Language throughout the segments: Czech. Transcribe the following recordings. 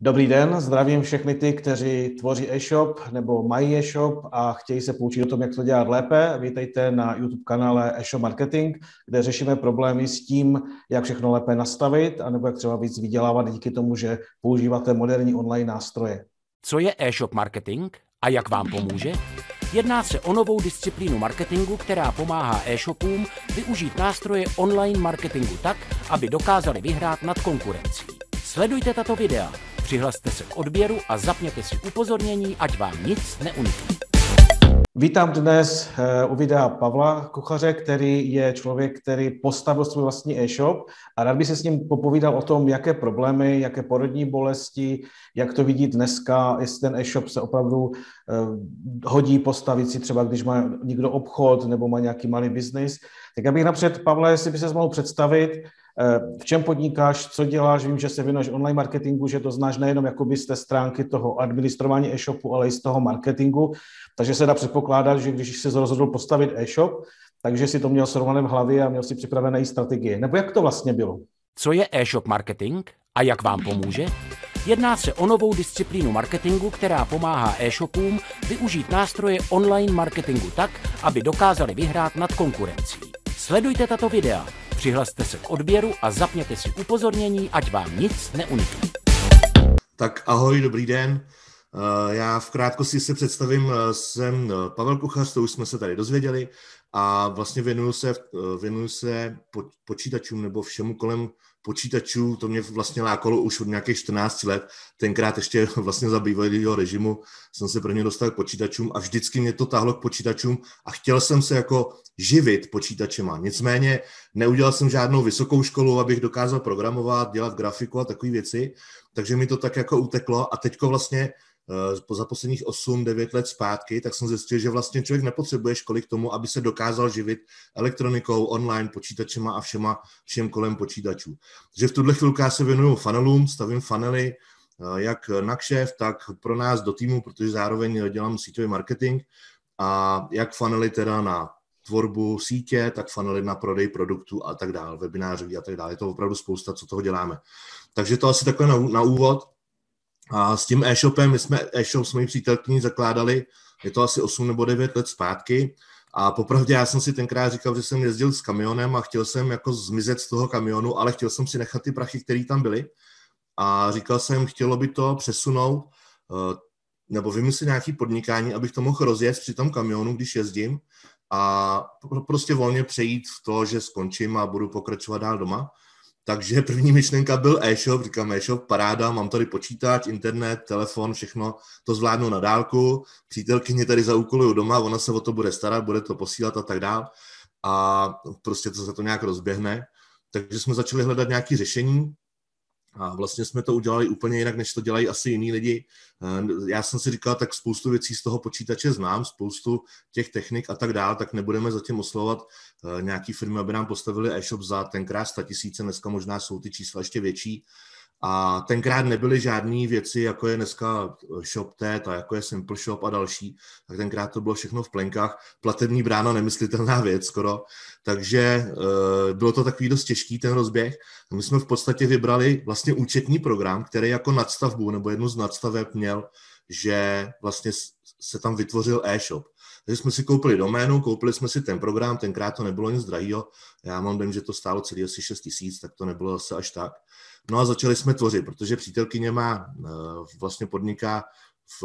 Dobrý den, zdravím všechny ty, kteří tvoří e-shop nebo mají e-shop a chtějí se poučit o tom, jak to dělat lépe. Vítejte na YouTube kanále e-shop marketing, kde řešíme problémy s tím, jak všechno lépe nastavit, anebo jak třeba víc vydělávat díky tomu, že používáte moderní online nástroje. Co je e-shop marketing a jak vám pomůže? Jedná se o novou disciplínu marketingu, která pomáhá e-shopům využít nástroje online marketingu tak, aby dokázali vyhrát nad konkurencí. Sledujte tato videa, přihlaste se k odběru a zapněte si upozornění, ať vám nic neunikne. Vítám dnes u videa Pavla Kuchaře, který je člověk, který postavil svůj vlastní e-shop a rád by se s ním popovídal o tom, jaké problémy, jaké porodní bolesti, jak to vidí dneska, jestli ten e-shop se opravdu hodí postavit si třeba, když má někdo obchod nebo má nějaký malý biznis. Tak já bych napřed, Pavle, jestli by se mohl představit, v čem podnikáš, co děláš, vím, že se věnuješ online marketingu, že to znáš nejenom jakoby z té stránky toho administrování e-shopu, ale i z toho marketingu, takže se dá předpokládat, že když se rozhodl postavit e-shop, takže si to měl srovnané v hlavě a měl si připravené i strategie. Nebo jak to vlastně bylo? Co je e-shop marketing a jak vám pomůže? Jedná se o novou disciplínu marketingu, která pomáhá e-shopům využít nástroje online marketingu tak, aby dokázali vyhrát nad konkurencí. Sledujte tato videa, přihlaste se k odběru a zapněte si upozornění, ať vám nic neunikne. Tak ahoj, dobrý den. Já v krátkosti se představím, jsem Pavel Kuchař, to už jsme se tady dozvěděli a vlastně věnuju se počítačům nebo všemu kolem počítačů, to mě vlastně lákalo už od nějakých 14 let, tenkrát ještě vlastně za bývalého režimu jsem se prvně dostal k počítačům a vždycky mě to táhlo k počítačům a chtěl jsem se jako živit počítačema. Nicméně neudělal jsem žádnou vysokou školu, abych dokázal programovat, dělat grafiku a takové věci, takže mi to tak jako uteklo a teďko vlastně za posledních 8-9 let zpátky, tak jsem zjistil, že vlastně člověk nepotřebuje školy k tomu, aby se dokázal živit elektronikou, online, počítačema a všem kolem počítačů. Takže v tuhle chvilku já se věnuju funnelům, stavím funnely, jak na kšeft, tak pro nás do týmu, protože zároveň dělám síťový marketing a jak funnely teda na tvorbu sítě, tak funnely na prodej produktů a tak dále, webinářů a tak dále. Je to opravdu spousta, co toho děláme. Takže to asi takhle na úvod. A s tím e-shopem, my jsme e-shop s mojí přítelkyní zakládali, je to asi 8 nebo 9 let zpátky a popravdě já jsem si tenkrát říkal, že jsem jezdil s kamionem a chtěl jsem jako zmizet z toho kamionu, ale chtěl jsem si nechat ty prachy, které tam byly a říkal jsem, chtělo by to přesunout nebo vymyslet nějaké podnikání, abych to mohl rozjet při tom kamionu, když jezdím a prostě volně přejít v to, že skončím a budu pokračovat dál doma. Takže první myšlenka byl e-shop, říkám e-shop, paráda, mám tady počítač, internet, telefon, všechno to zvládnu na dálku, přítelkyně tady zaúkoluju doma, ona se o to bude starat, bude to posílat a tak dál a prostě to se to nějak rozběhne. Takže jsme začali hledat nějaké řešení a vlastně jsme to udělali úplně jinak, než to dělají asi jiní lidi. Já jsem si říkal, tak spoustu věcí z toho počítače znám, spoustu těch technik a tak dál, tak nebudeme zatím oslovovat nějaký firmy, aby nám postavili e-shop za tenkrát 100 000, dneska možná jsou ty čísla ještě větší. A tenkrát nebyly žádné věci, jako je dneska ShopTet a jako je Simple Shop a další, tak tenkrát to bylo všechno v plenkách. Platební brána, nemyslitelná věc skoro. Takže bylo to takový dost těžký ten rozběh. A my jsme v podstatě vybrali vlastně účetní program, který jako nadstavbu nebo jednu z nadstaveb měl, že vlastně se tam vytvořil e-shop. Takže jsme si koupili doménu, koupili jsme si ten program, tenkrát to nebylo nic drahýho. Já mám dojem, že to stálo celý asi 6 000, tak to nebylo zase až tak. No a začali jsme tvořit, protože přítelkyně vlastně podniká v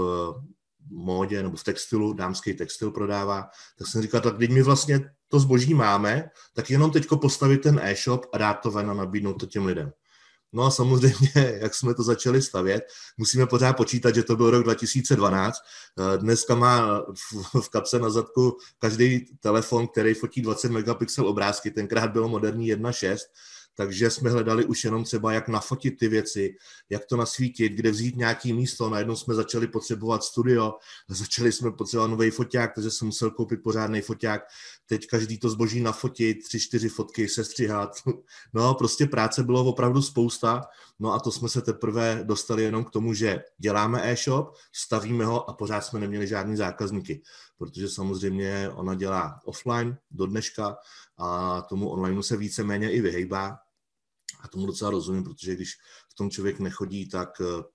módě nebo v textilu, dámský textil prodává, tak jsem říkal, tak když my vlastně to zboží máme, tak jenom teďko postavit ten e-shop a dát to ven a nabídnout to těm lidem. No a samozřejmě, jak jsme to začali stavět, musíme pořád počítat, že to byl rok 2012. Dneska má v kapse na zadku každý telefon, který fotí 20 megapixel obrázky, tenkrát bylo moderní 1.6, takže jsme hledali už jenom třeba, jak nafotit ty věci, jak to nasvítit, kde vzít nějaký místo. Najednou jsme začali potřebovat studio, začali jsme potřebovat nový foťák, takže jsem musel koupit pořádný foťák. Teď každý to zboží nafotit, 3-4 fotky, sestřihat. No, prostě práce bylo opravdu spousta. No a to jsme se teprve dostali jenom k tomu, že děláme e-shop, stavíme ho a pořád jsme neměli žádný zákazníky. Protože samozřejmě ona dělá offline do dneška a tomu onlineu se víceméně i vyhejbá. A tomu docela rozumím, protože když v tom člověk nechodí, tak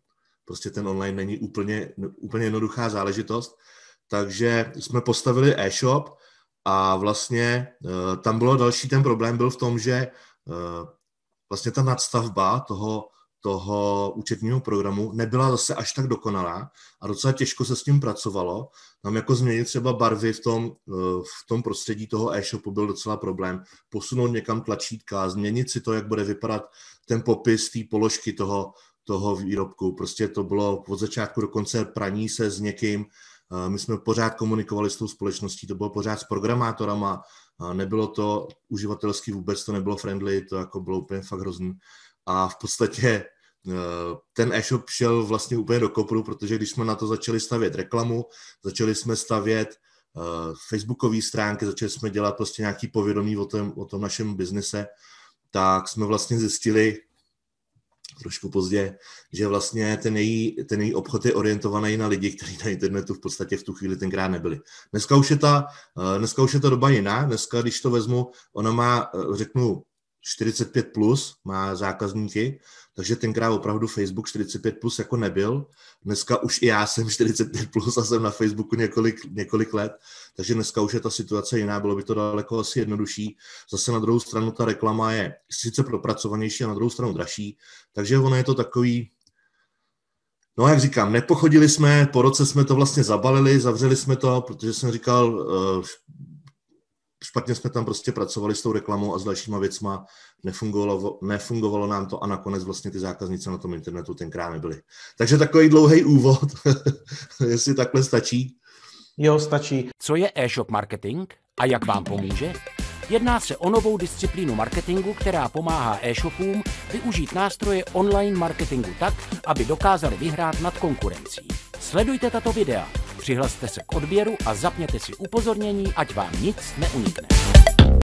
prostě ten online není úplně jednoduchá záležitost. Takže jsme postavili e-shop a vlastně tam bylo další, ten problém byl v tom, že vlastně ta nadstavba toho účetního programu nebyla zase až tak dokonalá a docela těžko se s tím pracovalo. Tam jako změnit třeba barvy v tom prostředí toho e-shopu byl docela problém. Posunout někam tlačítka, změnit si to, jak bude vypadat ten popis té položky toho výrobku. Prostě to bylo od začátku do konce praní se s někým. My jsme pořád komunikovali s tou společností, to bylo pořád s programátorama, nebylo to uživatelsky vůbec, to nebylo friendly, to jako bylo úplně fakt hrozný. A v podstatě ten e-shop šel vlastně úplně do kopru, protože když jsme na to začali stavět reklamu, začali jsme stavět facebookové stránky, začali jsme dělat prostě nějaký povědomí o tom našem biznise, tak jsme vlastně zjistili trošku pozdě, že vlastně ten její obchod je orientovaný na lidi, kteří na internetu v podstatě v tu chvíli tenkrát nebyli. Dneska už je ta doba jiná. Dneska, když to vezmu, ona má, řeknu, 45+, má zákazníky, takže tenkrát opravdu Facebook 45+ jako nebyl. Dneska už i já jsem 45+ a jsem na Facebooku několik let, takže dneska už je ta situace jiná, bylo by to daleko asi jednodušší. Zase na druhou stranu ta reklama je sice propracovanější a na druhou stranu dražší, takže ono je to takový, no jak říkám, nepochodili jsme, po roce jsme to vlastně zabalili, zavřeli jsme to, protože jsem říkal, špatně jsme tam prostě pracovali s tou reklamou a s dalšíma věcma, nefungovalo nám to a nakonec vlastně ty zákaznice na tom internetu tenkrát nebyly. Takže takový dlouhý úvod, jestli takhle stačí. Jo, stačí. Co je e-shop marketing a jak vám pomůže? Jedná se o novou disciplínu marketingu, která pomáhá e-shopům využít nástroje online marketingu tak, aby dokázali vyhrát nad konkurencí. Sledujte tato videa, přihlaste se k odběru a zapněte si upozornění, ať vám nic neunikne.